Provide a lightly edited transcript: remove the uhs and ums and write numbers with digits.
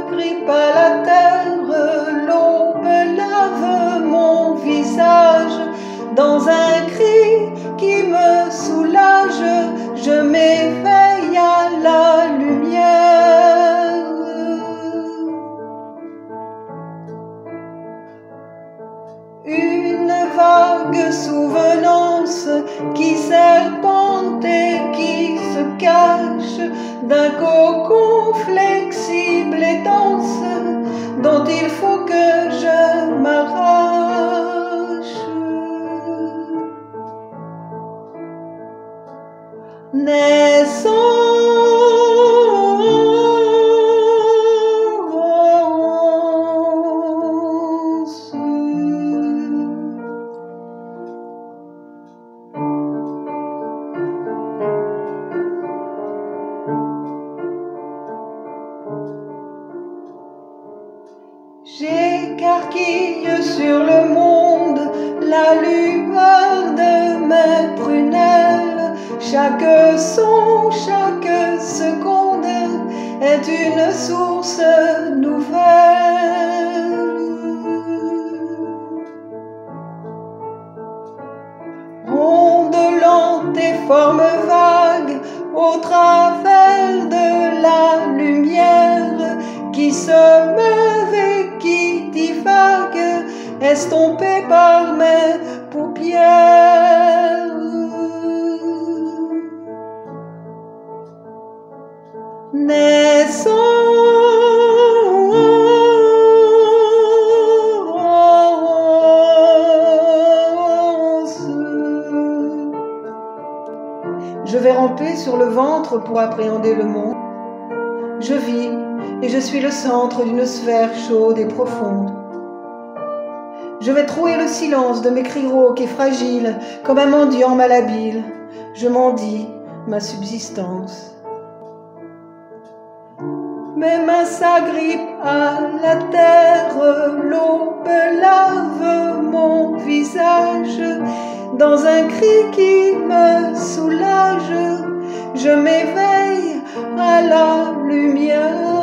s'agrippe à la terre, l'aube lave mon visage. Dans un cri qui me soulage, je m'éveille à la lumière. Une vague souvenance qui serpente et qui se cache d'un cocon flexible et dense dont il faut que je m'arrache. Naissance. J'écarquille sur le monde la lueur de mes prunelles. Chaque son, chaque seconde est une source nouvelle. Ondulante et forme vague au travers de la lumière qui se meut et qui divague, estompée par mes paupières. Naissance. Je vais ramper sur le ventre pour appréhender le monde. Je vis et je suis le centre d'une sphère chaude et profonde. Je vais trouer le silence de mes cris rauques et fragiles comme un mendiant malhabile. Je mendie ma subsistance. Mes mains s'agrippent à la terre, l'aube lave mon visage. Dans un cri qui me soulage, je m'éveille à la lumière.